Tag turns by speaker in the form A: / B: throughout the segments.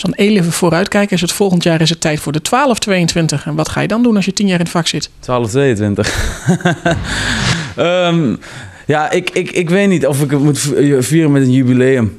A: Als we dan even vooruitkijken, is het volgend jaar is het tijd voor de 1222. En wat ga je dan doen als je 10 jaar in het vak zit?
B: 1222. Ja, ik weet niet of ik het moet vieren met een jubileum.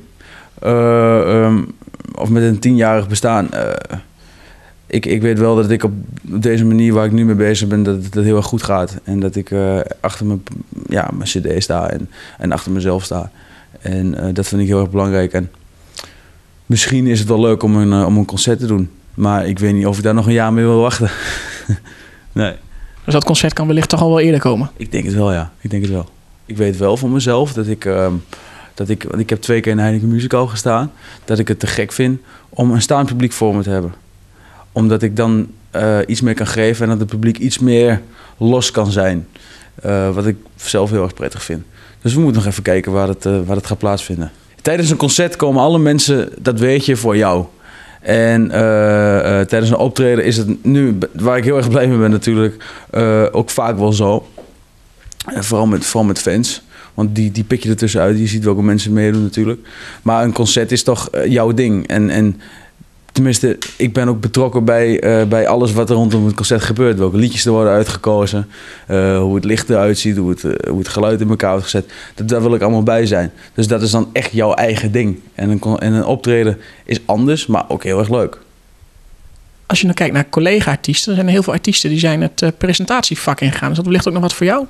B: Of met een 10-jarig bestaan. Ik weet wel dat ik op deze manier waar ik nu mee bezig ben, dat het heel erg goed gaat. En dat ik achter mijn cd sta en achter mezelf sta. En dat vind ik heel erg belangrijk. En misschien is het wel leuk om een concert te doen. Maar ik weet niet of ik daar nog een jaar mee wil wachten. Nee.
A: Dus dat concert kan wellicht toch al wel eerder komen?
B: Ik denk het wel, ja. Ik denk het wel. Ik weet wel van mezelf dat ik... want ik heb 2 keer in de Heineken Musical gestaan. Dat ik het te gek vind om een staand publiek voor me te hebben. Omdat ik dan iets meer kan geven en dat het publiek iets meer los kan zijn. Wat ik zelf heel erg prettig vind. Dus we moeten nog even kijken waar het gaat plaatsvinden. Tijdens een concert komen alle mensen, dat weet je, voor jou. En tijdens een optreden is het nu, waar ik heel erg blij mee ben natuurlijk, ook vaak wel zo. Vooral met fans. Want die pik je er tussenuit. Je ziet welke mensen meedoen natuurlijk. Maar een concert is toch jouw ding. En tenminste, ik ben ook betrokken bij alles wat er rondom het concert gebeurt. Welke liedjes er worden uitgekozen. Hoe het licht eruit ziet. Hoe het geluid in elkaar wordt gezet. Daar wil ik allemaal bij zijn. Dus dat is dan echt jouw eigen ding. En een optreden is anders, maar ook heel erg leuk.
A: Als je dan kijkt naar collega-artiesten. Er zijn heel veel artiesten die zijn het presentatievak ingegaan. Is dat wellicht ook nog wat voor jou?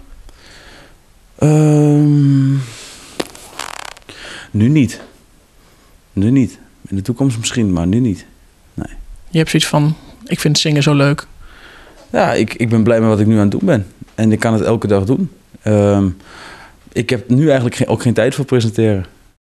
B: Nu niet. In de toekomst misschien, maar nu niet. Nee.
A: Je hebt zoiets van, ik vind zingen zo leuk.
B: Ja, ik ben blij met wat ik nu aan het doen ben. En ik kan het elke dag doen. Ik heb nu eigenlijk ook geen tijd voor presenteren.